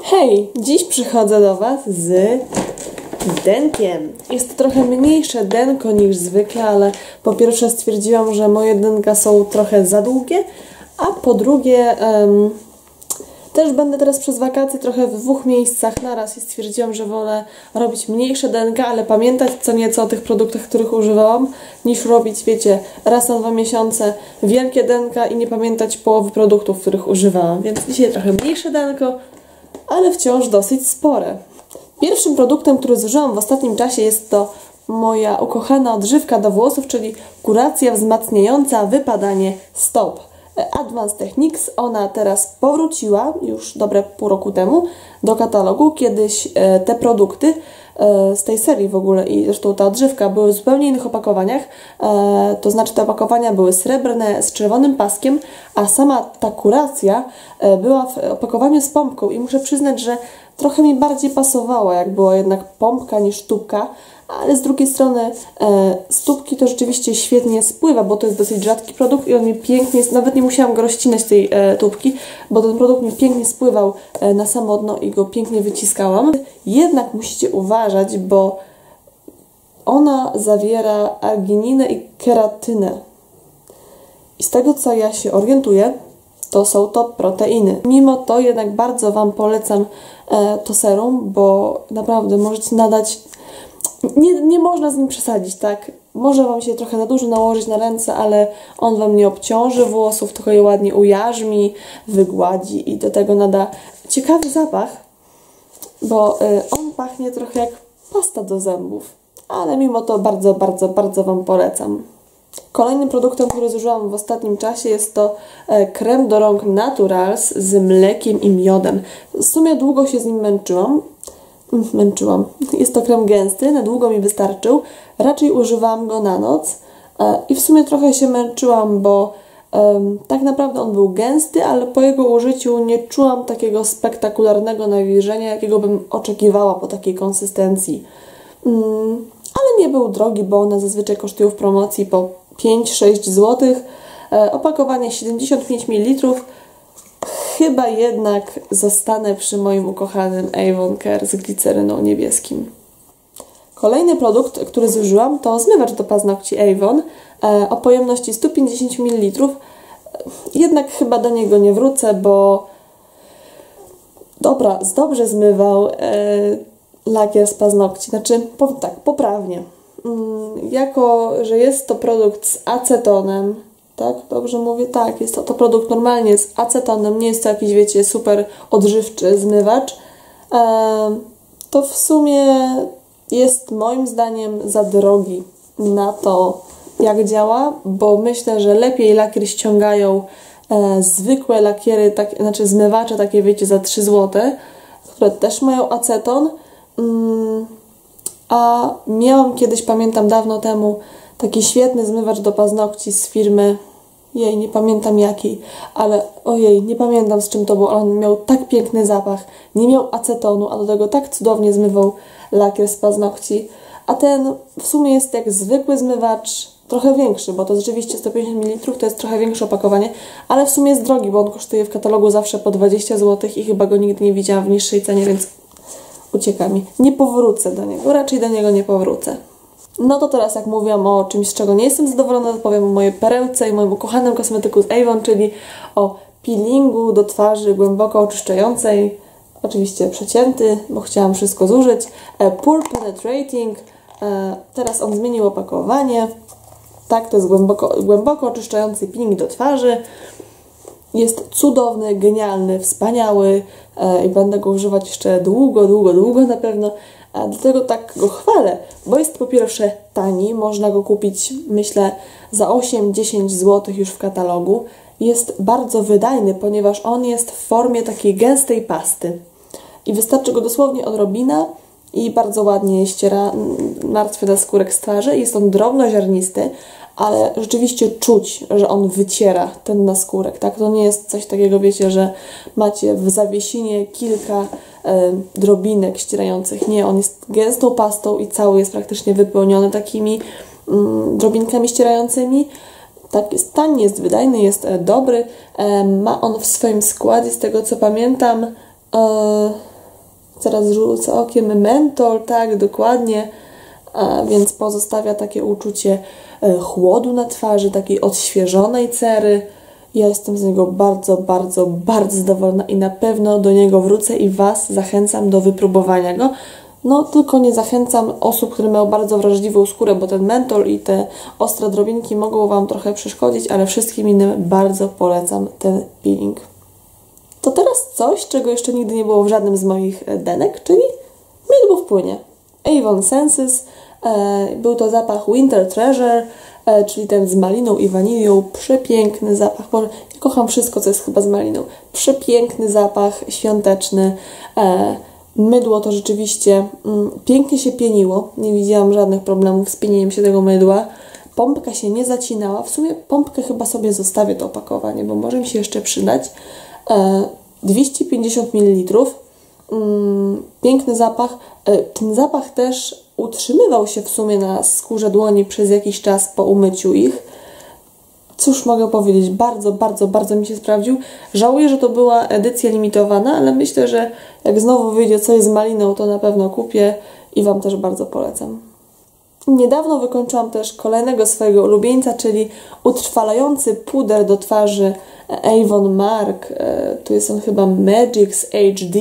Hej, dziś przychodzę do Was z denkiem. Jest to trochę mniejsze denko niż zwykle, ale po pierwsze stwierdziłam, że moje denka są trochę za długie, a po drugie też będę teraz przez wakacje trochę w dwóch miejscach naraz i stwierdziłam, że wolę robić mniejsze denka, ale pamiętać co nieco o tych produktach, których używałam, niż robić, wiecie, raz na 2 miesiące wielkie denka i nie pamiętać połowy produktów, których używałam. Więc dzisiaj trochę mniejsze denko, ale wciąż dosyć spore. Pierwszym produktem, który zużyłam w ostatnim czasie, jest to moja ukochana odżywka do włosów, czyli kuracja wzmacniająca wypadanie stop. Advanced Techniques. Ona teraz powróciła już dobre pół roku temu do katalogu. Kiedyś te produkty z tej serii w ogóle i zresztą ta odżywka były w zupełnie innych opakowaniach, to znaczy te opakowania były srebrne z czerwonym paskiem, a sama ta kuracja była w opakowaniu z pompką i muszę przyznać, że trochę mi bardziej pasowała, jak była jednak pompka niż tubka, ale z drugiej strony z tubki to rzeczywiście świetnie spływa, bo to jest dosyć rzadki produkt i on mi pięknie, nawet nie musiałam go rozcinać tej tubki, bo ten produkt mi pięknie spływał na samo dno i go pięknie wyciskałam. Jednak musicie uważać, bo ona zawiera argininę i keratynę. I z tego, co ja się orientuję, to są to proteiny. Mimo to jednak bardzo Wam polecam to serum, bo naprawdę możecie nadać... Nie można z nim przesadzić, tak? Może Wam się trochę za dużo nałożyć na ręce, ale on Wam nie obciąży włosów, tylko je ładnie ujarzmi, wygładzi i do tego nada ciekawy zapach, bo on pachnie trochę jak pasta do zębów, ale mimo to bardzo Wam polecam. Kolejnym produktem, który zużyłam w ostatnim czasie, jest to krem do rąk Naturals z mlekiem i miodem. W sumie długo się z nim męczyłam. Jest to krem gęsty, na długo mi wystarczył. Raczej używałam go na noc i w sumie trochę się męczyłam, bo tak naprawdę on był gęsty, ale po jego użyciu nie czułam takiego spektakularnego nawilżenia, jakiego bym oczekiwała po takiej konsystencji. Ale nie był drogi, bo one zazwyczaj kosztują w promocji po 5-6 zł. Opakowanie 75 ml. Chyba jednak zostanę przy moim ukochanym Avon Care z gliceryną niebieskim. Kolejny produkt, który zużyłam, to zmywacz do paznokci Avon o pojemności 150 ml. Jednak chyba do niego nie wrócę, bo dobrze zmywał lakier z paznokci. Znaczy, tak, poprawnie. Jako, że jest to produkt z acetonem, tak? Dobrze mówię? Tak, jest to produkt normalnie z acetonem, nie jest to jakiś, wiecie, super odżywczy zmywacz. To w sumie jest moim zdaniem za drogi na to, jak działa, bo myślę, że lepiej lakier ściągają zwykłe lakiery, znaczy zmywacze takie, wiecie, za 3 zł, które też mają aceton. A miałam kiedyś, pamiętam dawno temu, taki świetny zmywacz do paznokci z firmy, nie pamiętam jakiej, ale nie pamiętam z czym to było, ale on miał tak piękny zapach, nie miał acetonu, a do tego tak cudownie zmywał lakier z paznokci, a ten w sumie jest jak zwykły zmywacz, trochę większy, bo to rzeczywiście 150 ml to jest trochę większe opakowanie, ale w sumie jest drogi, bo on kosztuje w katalogu zawsze po 20 zł i chyba go nigdy nie widziałam w niższej cenie, więc ucieka mi. Nie powrócę do niego, raczej do niego nie powrócę. No to teraz jak mówiłam o czymś, z czego nie jestem zadowolona, to powiem o mojej perełce i moim ukochanym kosmetyku z Avon, czyli o peelingu do twarzy głęboko oczyszczającej. Oczywiście przecięty, bo chciałam wszystko zużyć. Pore Penetrating. Teraz on zmienił opakowanie. Tak, to jest głęboko oczyszczający peeling do twarzy. Jest cudowny, genialny, wspaniały i będę go używać jeszcze długo na pewno. A dlatego tak go chwalę, bo jest po pierwsze tani, można go kupić, myślę, za 8-10 zł już w katalogu. Jest bardzo wydajny, ponieważ on jest w formie takiej gęstej pasty. I wystarczy go dosłownie odrobina i bardzo ładnie ściera martwy naskórek z twarzy. Jest on drobnoziarnisty, ale rzeczywiście czuć, że on wyciera ten naskórek, tak? To nie jest coś takiego, wiecie, że macie w zawiesinie kilka drobinek ścierających. Nie, on jest gęstą pastą i cały jest praktycznie wypełniony takimi drobinkami ścierającymi. Tak, jest tani, jest wydajny, jest dobry. Ma on w swoim składzie, z tego co pamiętam, Zaraz rzucę okiem. Mentol, tak, dokładnie. Więc pozostawia takie uczucie chłodu na twarzy, takiej odświeżonej cery. Ja jestem z niego bardzo, bardzo, bardzo zadowolona i na pewno do niego wrócę i Was zachęcam do wypróbowania go. No, tylko nie zachęcam osób, które mają bardzo wrażliwą skórę, bo ten mentol i te ostre drobinki mogą Wam trochę przeszkodzić, ale wszystkim innym bardzo polecam ten peeling. To teraz coś, czego jeszcze nigdy nie było w żadnym z moich denek, czyli mydło w płynie. Avon Senses. Był to zapach Winter Treasure, czyli ten z maliną i wanilią. Przepiękny zapach. Ja kocham wszystko, co jest chyba z maliną. Przepiękny zapach świąteczny. Mydło to rzeczywiście pięknie się pieniło. Nie widziałam żadnych problemów z pienieniem się tego mydła. Pompka się nie zacinała. W sumie pompkę chyba sobie zostawię, to opakowanie, bo może mi się jeszcze przydać. 250 ml. Piękny zapach. Ten zapach też utrzymywał się w sumie na skórze dłoni przez jakiś czas po umyciu ich. Cóż mogę powiedzieć, bardzo, bardzo, bardzo mi się sprawdził. Żałuję, że to była edycja limitowana, ale myślę, że jak znowu wyjdzie coś z maliną, to na pewno kupię i Wam też bardzo polecam. Niedawno wykończyłam też kolejnego swojego ulubieńca, czyli utrwalający puder do twarzy Avon Mark. Tu jest on chyba Magix HD.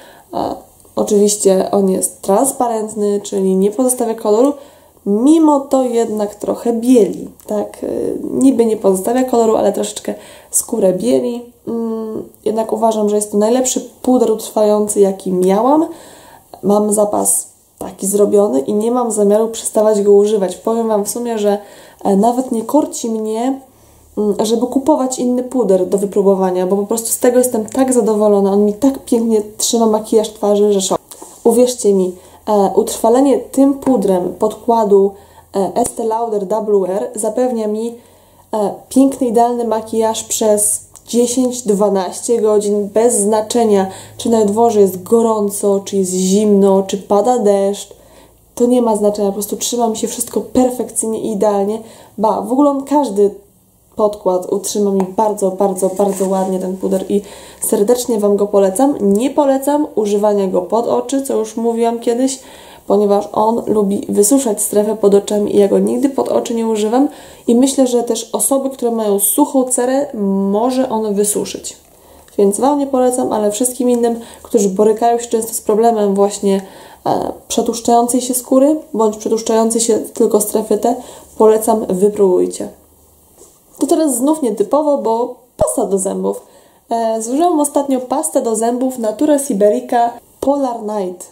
Oczywiście on jest transparentny, czyli nie pozostawia koloru, mimo to jednak trochę bieli. Tak? Niby nie pozostawia koloru, ale troszeczkę skórę bieli. Jednak uważam, że jest to najlepszy puder utrwalający, jaki miałam. Mam zapas taki zrobiony i nie mam zamiaru przestawać go używać. Powiem Wam w sumie, że nawet nie korci mnie, żeby kupować inny puder do wypróbowania, bo po prostu z tego jestem tak zadowolona. On mi tak pięknie trzyma makijaż twarzy, że szok. Uwierzcie mi, utrwalenie tym pudrem podkładu Estée Lauder Double Wear zapewnia mi piękny, idealny makijaż przez 10-12 godzin, bez znaczenia, czy na dworze jest gorąco, czy jest zimno, czy pada deszcz. To nie ma znaczenia, po prostu trzyma mi się wszystko perfekcyjnie i idealnie. W ogóle każdy podkład utrzyma mi bardzo, bardzo, bardzo ładnie ten puder i serdecznie Wam go polecam. Nie polecam używania go pod oczy, co już mówiłam kiedyś, ponieważ on lubi wysuszać strefę pod oczami i ja go nigdy pod oczy nie używam i myślę, że też osoby, które mają suchą cerę, może on wysuszyć. Więc Wam nie polecam, ale wszystkim innym, którzy borykają się często z problemem właśnie przetłuszczającej się skóry, bądź przetłuszczającej się tylko strefy te, polecam, wypróbujcie. To teraz znów nietypowo, bo pasta do zębów. Zużyłam ostatnio pastę do zębów Natura Siberica Polar Night.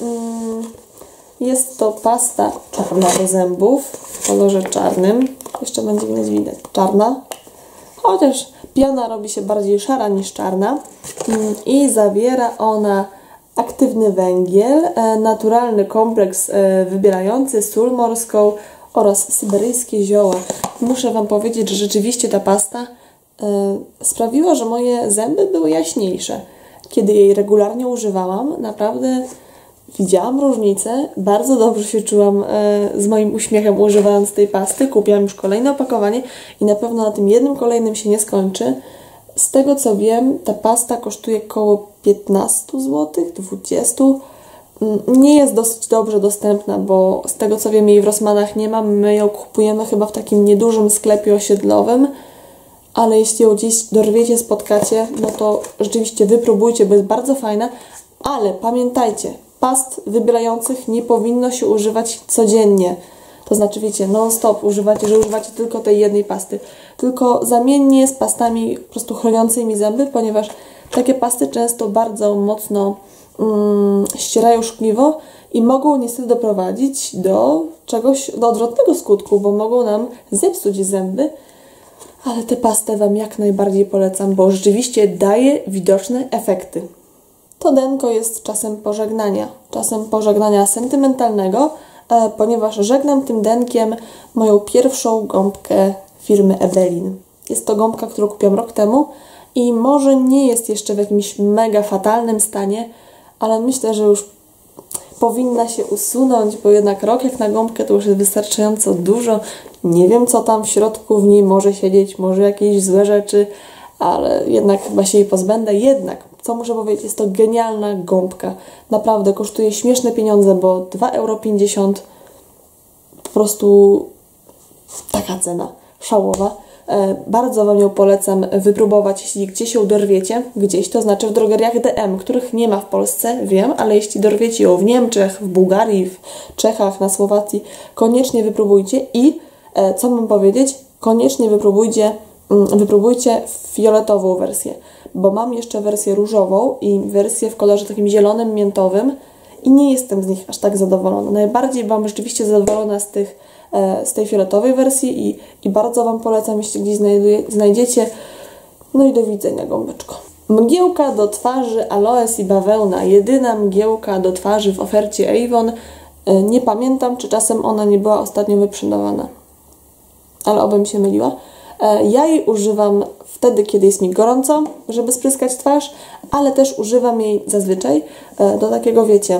Jest to pasta czarna do zębów w kolorze czarnym. Jeszcze będzie widać czarna. Chociaż piana robi się bardziej szara niż czarna. I zawiera ona aktywny węgiel, naturalny kompleks wybierający, sól morską oraz syberyjskie zioła. Muszę Wam powiedzieć, że rzeczywiście ta pasta sprawiła, że moje zęby były jaśniejsze. Kiedy jej regularnie używałam, naprawdę widziałam różnicę. Bardzo dobrze się czułam z moim uśmiechem używając tej pasty. Kupiłam już kolejne opakowanie i na pewno na tym jednym kolejnym się nie skończy. Z tego co wiem, ta pasta kosztuje około 15 zł, 20 zł. Nie jest dosyć dobrze dostępna, bo z tego co wiem, jej w Rossmannach nie ma. My ją kupujemy chyba w takim niedużym sklepie osiedlowym, ale jeśli ją gdzieś dorwiecie, spotkacie, no to rzeczywiście wypróbujcie, bo jest bardzo fajna. Ale pamiętajcie, past wybierających nie powinno się używać codziennie. To znaczy, wiecie, non-stop używacie, że używacie tylko tej jednej pasty. Tylko zamiennie z pastami po prostu chroniącymi zęby, ponieważ takie pasty często bardzo mocno ścierają szkliwo i mogą niestety doprowadzić do czegoś, do odwrotnego skutku, bo mogą nam zepsuć zęby. Ale tę pastę Wam jak najbardziej polecam, bo rzeczywiście daje widoczne efekty. To denko jest czasem pożegnania sentymentalnego, ponieważ żegnam tym denkiem moją pierwszą gąbkę firmy Ebelin. Jest to gąbka, którą kupiłam rok temu i może nie jest jeszcze w jakimś mega fatalnym stanie, ale myślę, że już powinna się usunąć, bo jednak rok jak na gąbkę to już jest wystarczająco dużo. Nie wiem, co tam w środku w niej może siedzieć, może jakieś złe rzeczy, ale jednak chyba się jej pozbędę. Jednak co muszę powiedzieć, jest to genialna gąbka. Naprawdę kosztuje śmieszne pieniądze, bo 2,50 €, po prostu taka cena szałowa. Bardzo Wam ją polecam wypróbować, jeśli gdzieś ją dorwiecie, gdzieś, to znaczy w drogeriach DM, których nie ma w Polsce, wiem, ale jeśli dorwiecie ją w Niemczech, w Bułgarii, w Czechach, na Słowacji, koniecznie wypróbujcie i, co mam powiedzieć, koniecznie wypróbujcie fioletową wersję, bo mam jeszcze wersję różową i wersję w kolorze takim zielonym, miętowym i nie jestem z nich aż tak zadowolona. Najbardziej byłam rzeczywiście zadowolona z tej fioletowej wersji i bardzo Wam polecam, jeśli gdzieś znajdziecie. No i do widzenia, gąbeczko. Mgiełka do twarzy aloes i bawełna. Jedyna mgiełka do twarzy w ofercie Avon. Nie pamiętam, czy czasem ona nie była ostatnio wyprzedawana, ale obym się myliła. Ja jej używam wtedy, kiedy jest mi gorąco, żeby spryskać twarz, ale też używam jej zazwyczaj do takiego, wiecie,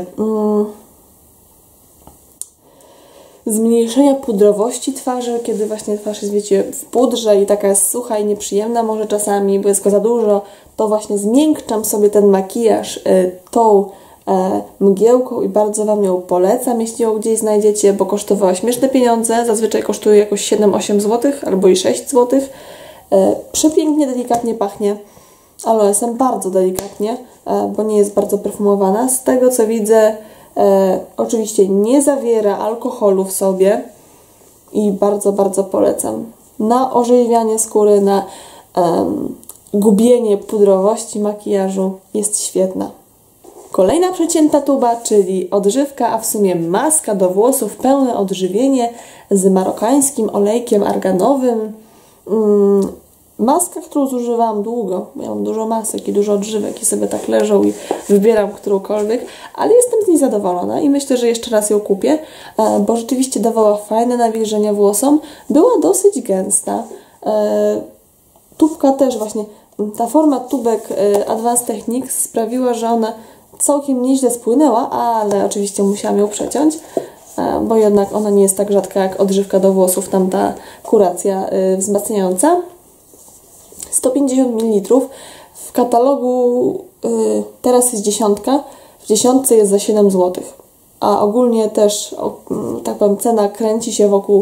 zmniejszenia pudrowości twarzy, kiedy właśnie twarz jest, wiecie, w pudrze i taka jest sucha i nieprzyjemna może czasami, bo jest go za dużo, to właśnie zmiękczam sobie ten makijaż tą mgiełką i bardzo Wam ją polecam, jeśli ją gdzieś znajdziecie, bo kosztowała śmieszne pieniądze, zazwyczaj kosztuje jakoś 7-8 zł albo i 6 zł. Przepięknie, delikatnie pachnie aloesem, bardzo delikatnie, bo nie jest bardzo perfumowana. Z tego co widzę, oczywiście nie zawiera alkoholu w sobie i bardzo, bardzo polecam. Na orzeźwianie skóry, na gubienie pudrowości makijażu jest świetna. Kolejna przecięta tuba, czyli odżywka, a w sumie maska do włosów, pełne odżywienie z marokańskim olejkiem arganowym. Maska, którą zużywałam długo. Ja mam dużo masek i dużo odżywek i sobie tak leżą i wybieram którąkolwiek, ale jestem z niej zadowolona i myślę, że jeszcze raz ją kupię, bo rzeczywiście dawała fajne nawilżenie włosom. Była dosyć gęsta. Tubka też właśnie, ta forma tubek Advanced Techniques sprawiła, że ona całkiem nieźle spłynęła, ale oczywiście musiałam ją przeciąć, bo jednak ona nie jest tak rzadka jak odżywka do włosów, tamta kuracja wzmacniająca. 150 ml. W katalogu teraz jest 10, w 10 jest za 7 zł. A ogólnie też, tak powiem, cena kręci się wokół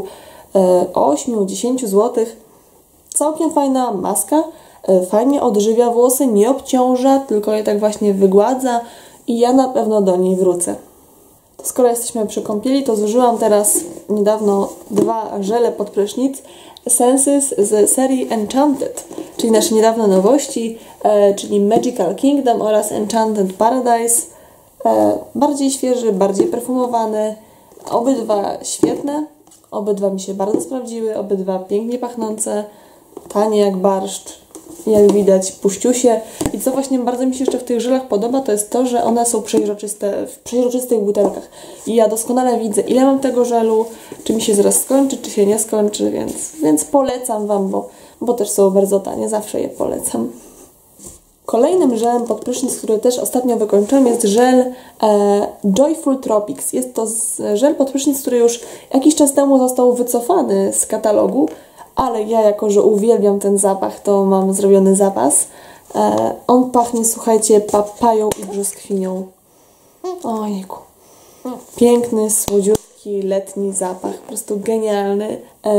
8-10 zł. Całkiem fajna maska, fajnie odżywia włosy, nie obciąża, tylko je tak właśnie wygładza i ja na pewno do niej wrócę. To skoro jesteśmy przy kąpieli, to zużyłam teraz niedawno 2 żele pod prysznic Senses z serii Enchanted, czyli nasze niedawne nowości, czyli Magical Kingdom oraz Enchanted Paradise. Bardziej świeży, bardziej perfumowany, obydwa świetne, obydwa mi się bardzo sprawdziły, obydwa pięknie pachnące, tanie jak barszcz, jak widać puściusie. I co właśnie bardzo mi się jeszcze w tych żelach podoba, to jest to, że one są przejrzyste w przejrzystych butelkach. I ja doskonale widzę, ile mam tego żelu, czy mi się zaraz skończy, czy się nie skończy, więc polecam Wam, bo też są bardzo tanie, zawsze je polecam. Kolejnym żelem pod prysznic, który też ostatnio wykończyłam, jest żel Joyful Tropics. Jest to żel pod prysznic, który już jakiś czas temu został wycofany z katalogu, ale ja, jako że uwielbiam ten zapach, to mam zrobiony zapas. On pachnie, słuchajcie, papają i brzoskwinią. Ojejku. Piękny, słodziutki, letni zapach. Po prostu genialny.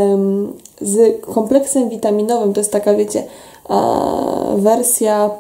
Z kompleksem witaminowym. To jest taka, wiecie, wersja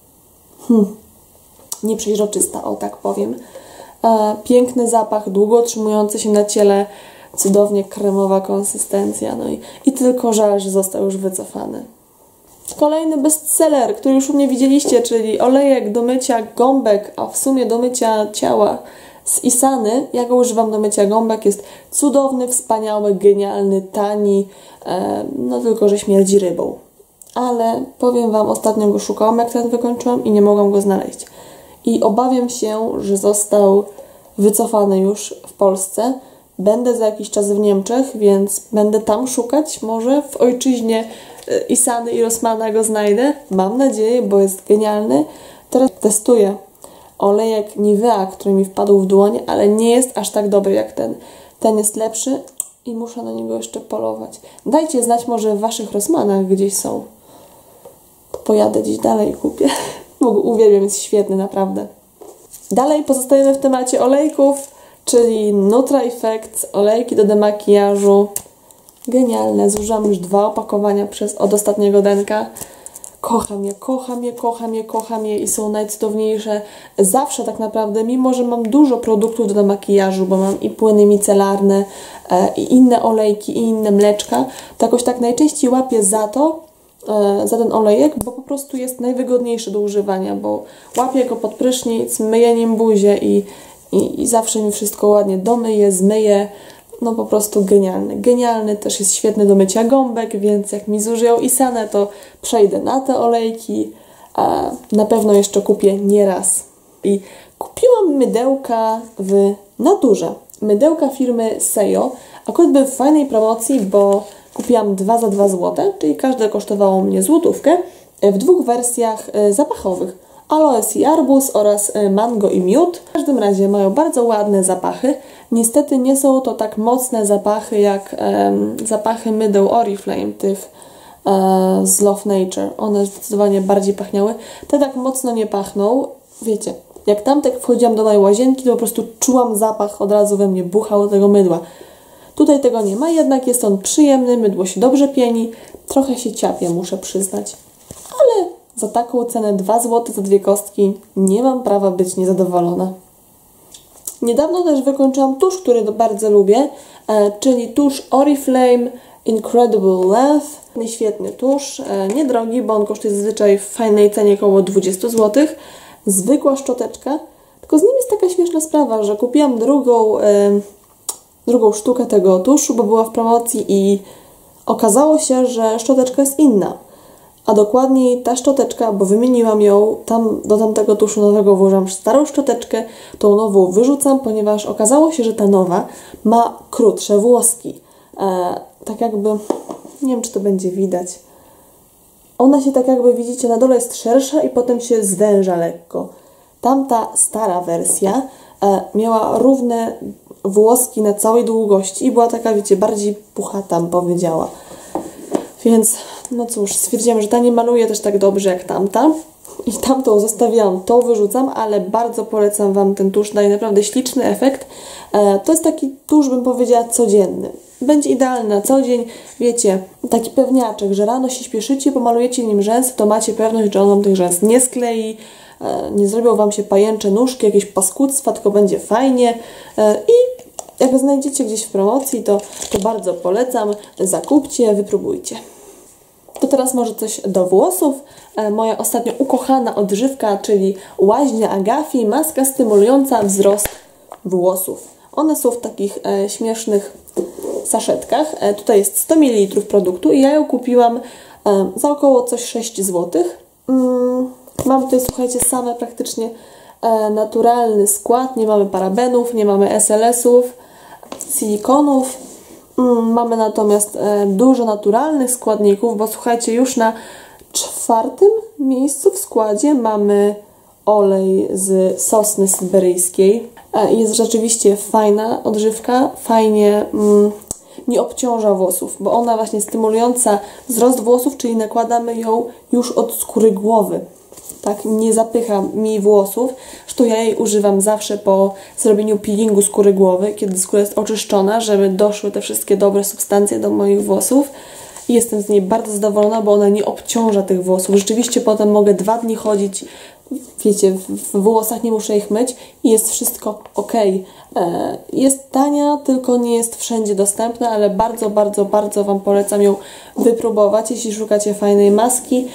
nieprzejrzysta, o tak powiem. Piękny zapach, długo utrzymujący się na ciele. Cudownie kremowa konsystencja, no i tylko żal, że został już wycofany. Kolejny bestseller, który już u mnie widzieliście, czyli olejek do mycia gąbek, a w sumie do mycia ciała z Isany. Ja go używam do mycia gąbek, jest cudowny, wspaniały, genialny, tani, no tylko, że śmierdzi rybą. Ale powiem Wam, ostatnio go szukałam, jak ten wykończyłam i nie mogłam go znaleźć. I obawiam się, że został wycofany już w Polsce. Będę za jakiś czas w Niemczech, więc będę tam szukać. Może w ojczyźnie Isany i Rossmana go znajdę. Mam nadzieję, bo jest genialny. Teraz testuję olejek Nivea, który mi wpadł w dłoń, ale nie jest aż tak dobry jak ten. Ten jest lepszy i muszę na niego jeszcze polować. Dajcie znać, może w Waszych Rossmanach gdzieś są. Pojadę gdzieś dalej i kupię. Uwielbiam, jest świetny, naprawdę. Dalej pozostajemy w temacie olejków, czyli Nutra Effects, olejki do demakijażu. Genialne, zużyłam już 2 opakowania od ostatniego denka. Kocham je, kocham je, kocham je, kocham je i są najcudowniejsze. Zawsze tak naprawdę, mimo że mam dużo produktów do makijażu, bo mam i płyny micelarne, i inne olejki, i inne mleczka, to jakoś tak najczęściej łapię za ten olejek, bo po prostu jest najwygodniejszy do używania, bo łapię go pod prysznic, myję nim buzię i zawsze mi wszystko ładnie domyje, zmyje. No po prostu genialny. Genialny, też jest świetny do mycia gąbek, więc jak mi zużyją Isanę, to przejdę na te olejki, a na pewno jeszcze kupię nieraz. I kupiłam mydełka w naturze. Mydełka firmy Sejo. Akurat były w fajnej promocji, bo kupiłam 2 za 2 zł, czyli każde kosztowało mnie złotówkę, w 2 wersjach zapachowych. Aloes i arbuz oraz mango i miód. W każdym razie mają bardzo ładne zapachy. Niestety nie są to tak mocne zapachy jak zapachy mydeł Oriflame, tych z Love Nature. One zdecydowanie bardziej pachniały. Te tak mocno nie pachną. Wiecie, jak tamte wchodziłam do mojej łazienki, to po prostu czułam zapach, od razu we mnie buchał tego mydła. Tutaj tego nie ma, jednak jest on przyjemny, mydło się dobrze pieni. Trochę się ciapie, muszę przyznać. Ale za taką cenę 2 zł za 2 kostki nie mam prawa być niezadowolona. Niedawno też wykończyłam tusz, który bardzo lubię, czyli tusz Oriflame Incredible Length. Świetny tusz, niedrogi, bo on kosztuje zazwyczaj w fajnej cenie około 20 zł. Zwykła szczoteczka, tylko z nim jest taka śmieszna sprawa, że kupiłam drugą sztukę tego tuszu, bo była w promocji i okazało się, że szczoteczka jest inna. A dokładniej ta szczoteczka, bo wymieniłam ją, do tamtego tuszu nowego włożyłam starą szczoteczkę, tą nową wyrzucam, ponieważ okazało się, że ta nowa ma krótsze włoski. Tak jakby, nie wiem czy to będzie widać, ona się tak jakby, widzicie, na dole jest szersza i potem się zwęża lekko. Tamta stara wersja miała równe włoski na całej długości i była taka, wiecie, bardziej puchata, bym powiedziała. Więc, no cóż, stwierdziłam, że ta nie maluje też tak dobrze jak tamta. I tamtą zostawiłam, tą wyrzucam, ale bardzo polecam Wam ten tusz, daje naprawdę śliczny efekt. To jest taki tusz, bym powiedziała, codzienny. Będzie idealny na co dzień, wiecie, taki pewniaczek, że rano się śpieszycie, pomalujecie nim rzęsy, to macie pewność, że on Wam tych rzęs nie sklei, nie zrobią Wam się pajęcze nóżki, jakieś paskudztwa, tylko będzie fajnie. I jak znajdziecie gdzieś w promocji, to bardzo polecam, zakupcie, wypróbujcie. To teraz może coś do włosów. Moja ostatnio ukochana odżywka, czyli łaźnia Agafi, maska stymulująca wzrost włosów. One są w takich śmiesznych saszetkach. Tutaj jest 100 ml produktu i ja ją kupiłam za około coś 6 zł. Mam tutaj, słuchajcie, same praktycznie naturalny skład. Nie mamy parabenów, nie mamy SLS-ów, silikonów. Mamy natomiast dużo naturalnych składników, bo słuchajcie, już na 4. miejscu w składzie mamy olej z sosny syberyjskiej. Jest rzeczywiście fajna odżywka, fajnie nie obciąża włosów, bo ona właśnie stymulująca wzrost włosów, czyli nakładamy ją już od skóry głowy. Tak, nie zapycha mi włosów. Zresztą ja jej używam zawsze po zrobieniu peelingu skóry głowy, kiedy skóra jest oczyszczona, żeby doszły te wszystkie dobre substancje do moich włosów. I jestem z niej bardzo zadowolona, bo ona nie obciąża tych włosów. Rzeczywiście potem mogę 2 dni chodzić, wiecie, w włosach, nie muszę ich myć i jest wszystko ok. Jest tania, tylko nie jest wszędzie dostępna, ale bardzo, bardzo, bardzo Wam polecam ją wypróbować, jeśli szukacie fajnej maski.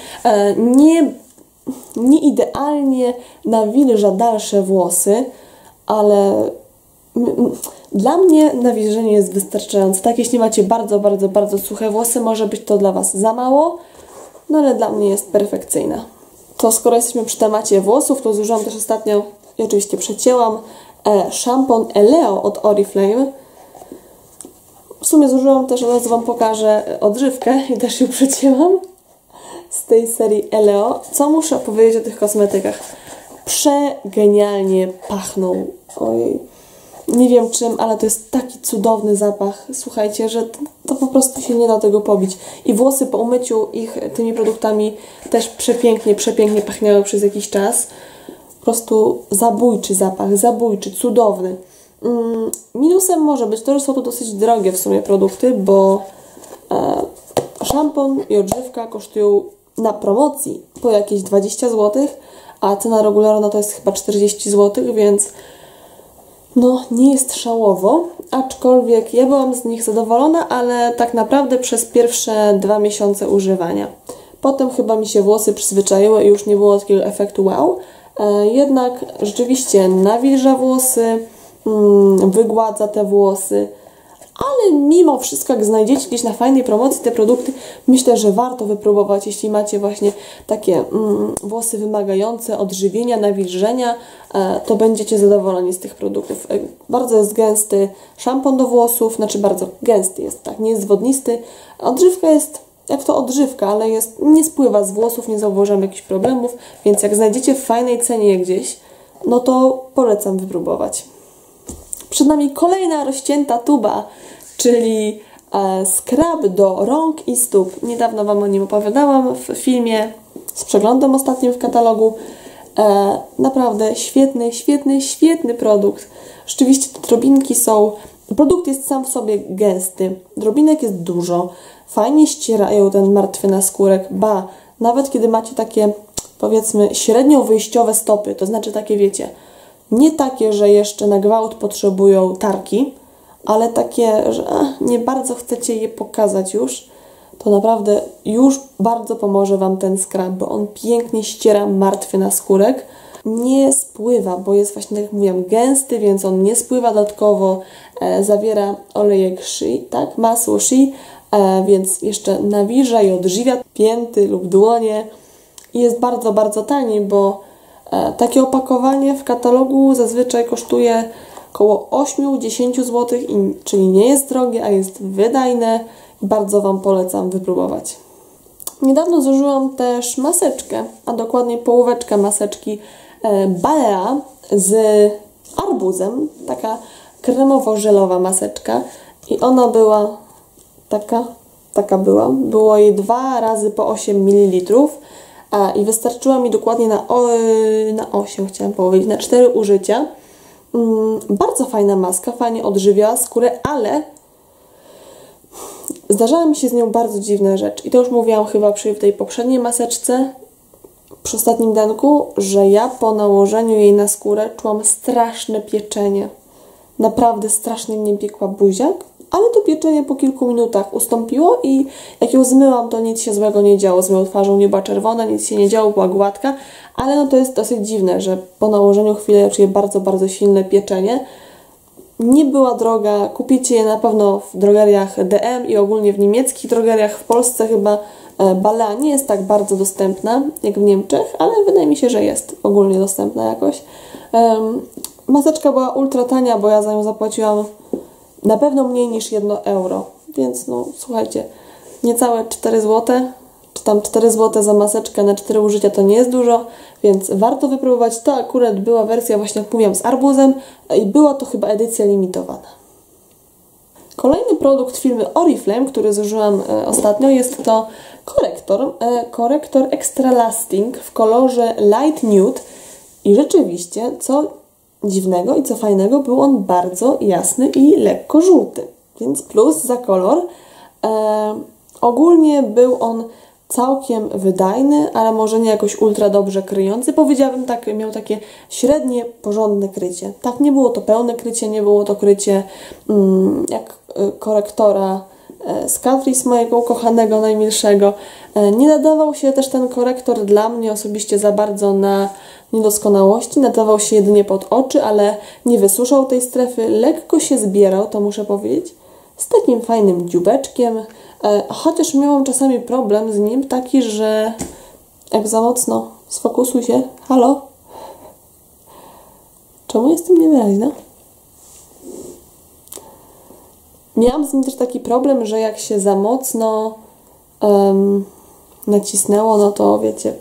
Nie idealnie nawilża dalsze włosy, ale dla mnie nawilżenie jest wystarczające. Tak, jeśli macie bardzo, bardzo, bardzo suche włosy, może być to dla Was za mało, no ale dla mnie jest perfekcyjna. To skoro jesteśmy przy temacie włosów, to zużyłam też ostatnio i oczywiście przecięłam szampon Eleo od Oriflame. W sumie zużyłam też, od razu Wam pokażę odżywkę i też ją przecięłam z tej serii Eleo. Co muszę powiedzieć o tych kosmetykach? Przegenialnie pachną. Ojej. Nie wiem czym, ale to jest taki cudowny zapach. Słuchajcie, że to po prostu się nie da tego pobić. I włosy po umyciu ich tymi produktami też przepięknie, przepięknie pachniały przez jakiś czas. Po prostu zabójczy zapach, zabójczy, cudowny. Minusem może być to, że są to dosyć drogie w sumie produkty, bo szampon i odżywka kosztują na promocji po jakieś 20 zł, a cena regularna to jest chyba 40 zł, więc no nie jest szałowo, aczkolwiek ja byłam z nich zadowolona, ale tak naprawdę przez pierwsze 2 miesiące używania. Potem chyba mi się włosy przyzwyczaiły i już nie było takiego efektu wow. Jednak rzeczywiście nawilża włosy, wygładza te włosy, ale mimo wszystko, jak znajdziecie gdzieś na fajnej promocji te produkty, myślę, że warto wypróbować, jeśli macie właśnie takie włosy wymagające odżywienia, nawilżenia, to będziecie zadowoleni z tych produktów. Bardzo jest gęsty szampon do włosów, znaczy bardzo gęsty jest, tak, nie jest wodnisty. Odżywka jest jak to odżywka, ale nie spływa z włosów, nie zauważyłam jakichś problemów, więc jak znajdziecie w fajnej cenie gdzieś, no to polecam wypróbować. Przed nami kolejna rozcięta tuba, czyli skrab do rąk i stóp. Niedawno Wam o nim opowiadałam w filmie z przeglądem ostatnim w katalogu. Naprawdę świetny, świetny, świetny produkt. Rzeczywiście te drobinki są... Produkt jest sam w sobie gęsty, drobinek jest dużo, fajnie ścierają ten martwy naskórek, ba, nawet kiedy macie takie, powiedzmy, średnio wyjściowe stopy, to znaczy takie, wiecie, nie takie, że jeszcze na gwałt potrzebują tarki, ale takie, że nie bardzo chcecie je pokazać już, to naprawdę już bardzo pomoże Wam ten skrab, bo on pięknie ściera martwy naskórek. Nie spływa, bo jest właśnie, tak jak mówiłam, gęsty, więc on nie spływa. Dodatkowo zawiera olejek shea, tak, masło shea, więc jeszcze nawilża i odżywia pięty lub dłonie. I jest bardzo, bardzo tani, bo takie opakowanie w katalogu zazwyczaj kosztuje około 8-10 zł, czyli nie jest drogie, a jest wydajne. Bardzo Wam polecam wypróbować. Niedawno zużyłam też maseczkę, a dokładniej połóweczkę maseczki Balea z arbuzem, taka kremowo-żelowa maseczka i ona była taka była, było jej 2 razy po 8 ml i wystarczyła mi dokładnie na 8, chciałam powiedzieć, na 4 użycia. Bardzo fajna maska, fajnie odżywiała skórę, ale zdarzały mi się z nią bardzo dziwne rzeczy i to już mówiłam chyba przy tej poprzedniej maseczce, przy ostatnim denku, że ja po nałożeniu jej na skórę czułam straszne pieczenie. Naprawdę strasznie mnie piekła buziak, ale to pieczenie po kilku minutach ustąpiło i jak ją zmyłam, to nic się złego nie działo. Z moją twarzą nie była czerwona, nic się nie działo, była gładka, ale no to jest dosyć dziwne, że po nałożeniu chwilę ja czuję bardzo, bardzo silne pieczenie. Nie była droga, kupicie je na pewno w drogeriach DM i ogólnie w niemieckich drogeriach. W Polsce chyba Balea nie jest tak bardzo dostępna jak w Niemczech, ale wydaje mi się, że jest ogólnie dostępna jakoś. Maseczka była ultra tania, bo ja za nią zapłaciłam na pewno mniej niż 1 euro, więc no słuchajcie, niecałe 4 zł, czy tam 4 zł za maseczkę na 4 użycia to nie jest dużo, więc warto wypróbować. To akurat była wersja właśnie, jak mówiłam, z arbuzem i była to chyba edycja limitowana. Kolejny produkt firmy Oriflame, który zużyłam ostatnio, jest to korektor Extra Lasting w kolorze Light Nude i rzeczywiście, co dziwnego i co fajnego, był on bardzo jasny i lekko żółty, więc plus za kolor. Ogólnie był on całkiem wydajny, ale może nie jakoś ultra dobrze kryjący. Powiedziałabym tak, miał takie średnie, porządne krycie. Tak, nie było to pełne krycie, nie było to krycie jak korektora z Catrice, mojego ukochanego, najmilszego. Nie nadawał się też ten korektor dla mnie osobiście za bardzo na niedoskonałości. Nadawał się jedynie pod oczy, ale nie wysuszał tej strefy. Lekko się zbierał, to muszę powiedzieć. Z takim fajnym dziubeczkiem. Chociaż miałam czasami problem z nim taki, że jak za mocno sfokusuj się. Halo? Czemu jestem niewyraźna? Miałam z nim też taki problem, że jak się za mocno nacisnęło, no to wiecie,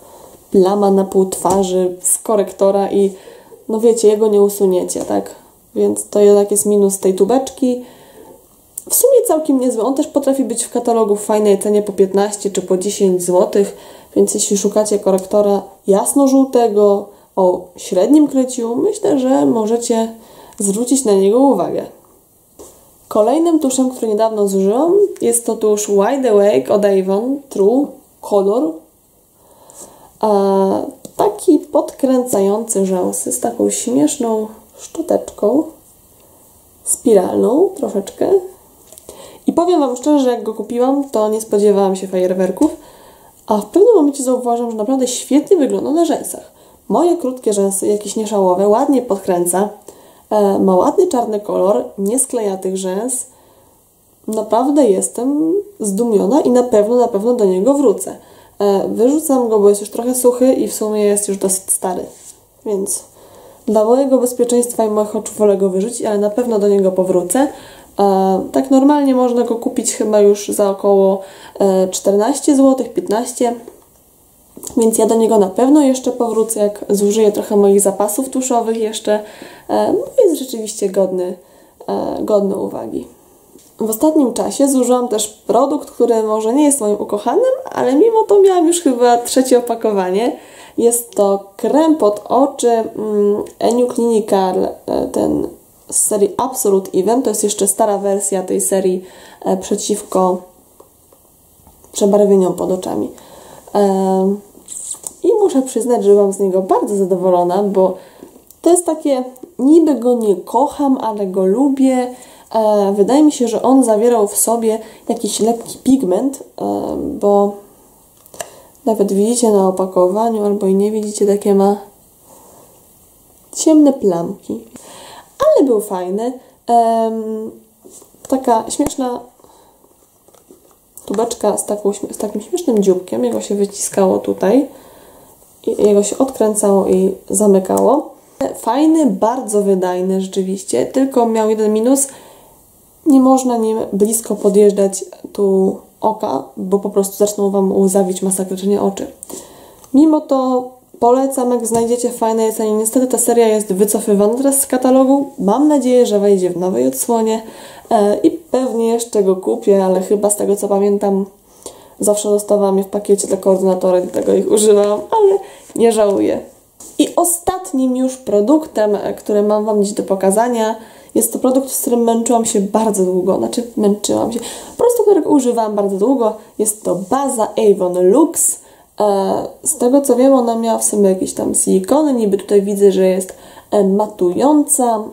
plama na pół twarzy z korektora i no wiecie, jego nie usuniecie, tak? więc to jednak jest minus tej tubeczki. W sumie całkiem niezły. On też potrafi być w katalogu w fajnej cenie po 15 czy po 10 zł, więc jeśli szukacie korektora jasno-żółtego o średnim kryciu, myślę, że możecie zwrócić na niego uwagę. Kolejnym tuszem, który niedawno zużyłam, jest to tusz Wide Awake od Avon True Color. Taki podkręcający rzęsy z taką śmieszną szczoteczką spiralną troszeczkę. I powiem Wam szczerze, że jak go kupiłam, to nie spodziewałam się fajerwerków, a w pewnym momencie zauważyłam, że naprawdę świetnie wygląda na rzęsach. Moje krótkie rzęsy, jakieś nieszałowe, ładnie podkręca, ma ładny czarny kolor, nie skleja tych rzęs. Naprawdę jestem zdumiona i na pewno do niego wrócę. Wyrzucam go, bo jest już trochę suchy i w sumie jest już dosyć stary, więc dla mojego bezpieczeństwa i moich oczu wolę go wyrzucić, ale na pewno do niego powrócę. Tak normalnie można go kupić chyba już za około 14 zł, 15, więc ja do niego na pewno jeszcze powrócę, jak zużyję trochę moich zapasów tuszowych jeszcze. Jest rzeczywiście godny uwagi. W ostatnim czasie zużyłam też produkt, który może nie jest moim ukochanym, ale mimo to miałam już chyba 3. opakowanie. Jest to krem pod oczy Eniu Clinical, ten z serii Absolute Even. To jest jeszcze stara wersja tej serii przeciwko przebarwieniom pod oczami. I muszę przyznać, że byłam z niego bardzo zadowolona, bo to jest takie, niby go nie kocham, ale go lubię. Wydaje mi się, że on zawierał w sobie jakiś lekki pigment, bo nawet widzicie na opakowaniu, albo i nie widzicie, takie ma ciemne plamki. Ale był fajny. Taka śmieszna tubeczka z takim śmiesznym dzióbkiem. Jego się wyciskało tutaj. Jego się odkręcało i zamykało. Fajny, bardzo wydajny rzeczywiście, tylko miał jeden minus. Nie można nim blisko podjeżdżać tu oka, bo po prostu zaczną Wam łzawić masakrycznie oczy. Mimo to polecam, jak znajdziecie w fajnej cenie. Niestety ta seria jest wycofywana teraz z katalogu. Mam nadzieję, że wejdzie w nowej odsłonie i pewnie jeszcze go kupię, ale chyba z tego co pamiętam zawsze dostawałam je w pakiecie dla koordynatora i dlatego ich używałam, ale nie żałuję. I ostatnim już produktem, który mam Wam dziś do pokazania, jest to produkt, z którym męczyłam się bardzo długo. Męczyłam się. Po prostu, którego używałam bardzo długo. Jest to baza Avon Lux. Z tego co wiem, ona miała w sobie jakieś tam silikony. Niby tutaj widzę, że jest matująca.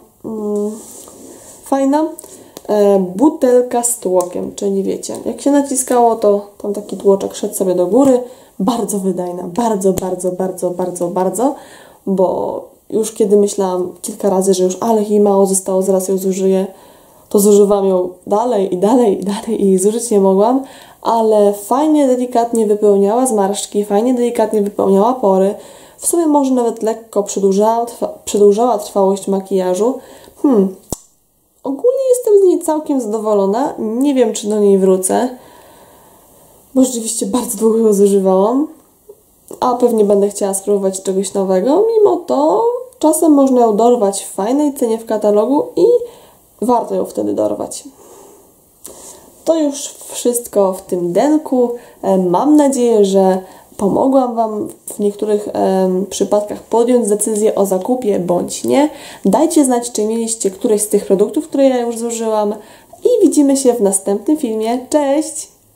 Fajna. Butelka z tłokiem, czyli wiecie, jak się naciskało, to tam taki tłoczek szedł sobie do góry. Bardzo wydajna. Bardzo. Bo już kiedy myślałam kilka razy, że już ale jej mało zostało, zaraz ją zużyję, to zużywam ją dalej i zużyć nie mogłam, ale fajnie, delikatnie wypełniała zmarszczki, fajnie, delikatnie wypełniała pory. W sumie może nawet lekko przedłużała trwałość makijażu. Ogólnie jestem z niej całkiem zadowolona. Nie wiem, czy do niej wrócę, bo rzeczywiście bardzo długo ją zużywałam. A pewnie będę chciała spróbować czegoś nowego. Mimo to czasem można ją dorwać w fajnej cenie w katalogu i warto ją wtedy dorwać. To już wszystko w tym denku. Mam nadzieję, że pomogłam Wam w niektórych przypadkach podjąć decyzję o zakupie bądź nie. Dajcie znać, czy mieliście któreś z tych produktów, które ja już zużyłam i widzimy się w następnym filmie. Cześć!